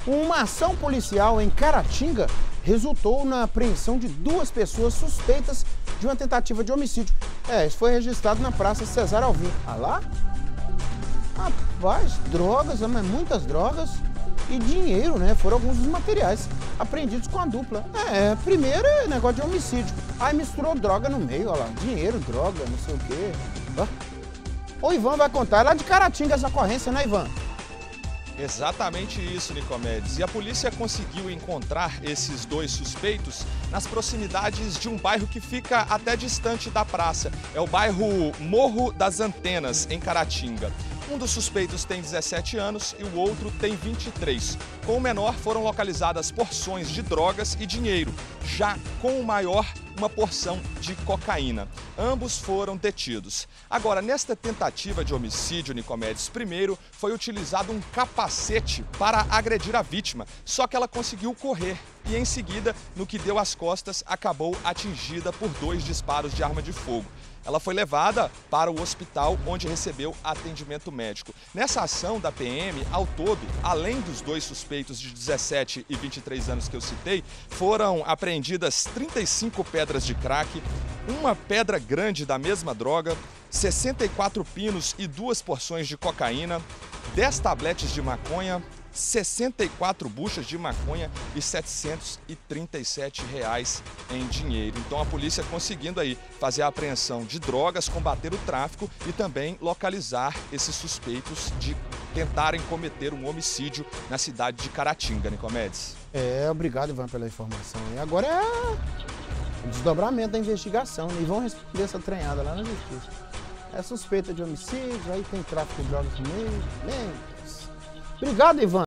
Uma ação policial em Caratinga resultou na apreensão de 2 pessoas suspeitas de uma tentativa de homicídio. Isso foi registrado na Praça Cesar Alvim. Ah lá? Rapaz, drogas, mas muitas drogas e dinheiro, né? Foram alguns dos materiais apreendidos com a dupla. Primeiro é negócio de homicídio. Aí misturou droga no meio, olha lá. Dinheiro, droga, não sei o quê. O Ivan vai contar, é lá de Caratinga essa ocorrência, né, Ivan? Exatamente isso, Nicomedes. E a polícia conseguiu encontrar esses 2 suspeitos nas proximidades de um bairro que fica até distante da praça. É o bairro Morro das Antenas, em Caratinga. Um dos suspeitos tem 17 anos e o outro tem 23. Com o menor foram localizadas porções de drogas e dinheiro. Já com o maior, uma porção de cocaína. Ambos foram detidos. Agora, nesta tentativa de homicídio, Nicomedes, primeiro foi utilizado um capacete para agredir a vítima, só que ela conseguiu correr e, em seguida, no que deu as costas, acabou atingida por 2 disparos de arma de fogo. Ela foi levada para o hospital, onde recebeu atendimento médico. Nessa ação da PM, ao todo, além dos 2 suspeitos de 17 e 23 anos que eu citei, foram apreendidas 35 pedras de crack, uma pedra grande da mesma droga, 64 pinos e 2 porções de cocaína, 10 tabletes de maconha, 64 buchas de maconha e R$ 737 em dinheiro. Então a polícia conseguindo aí fazer a apreensão de drogas, combater o tráfico e também localizar esses suspeitos de tentarem cometer um homicídio na cidade de Caratinga, Nicomedes. Obrigado, Ivan, pela informação. E agora é o desdobramento da investigação, né? E vão responder essa treinada lá na justiça. É suspeita de homicídio, aí tem tráfico de drogas no meio. Obrigado, Ivan.